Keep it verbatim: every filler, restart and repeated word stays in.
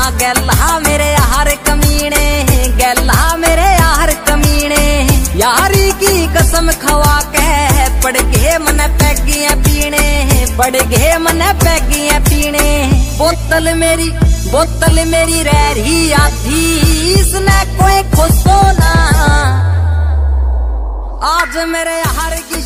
गैला मेरे यार कमीने, गैला मेरे यार कमीने। यारी की कसम खवा के पड़ गए मन पैगियां पीने, पड़ गए मन पैगियां पीने। बोतल मेरी बोतल मेरी रह रही आधी, इसने कोई खुशो ना। आज मेरे यार की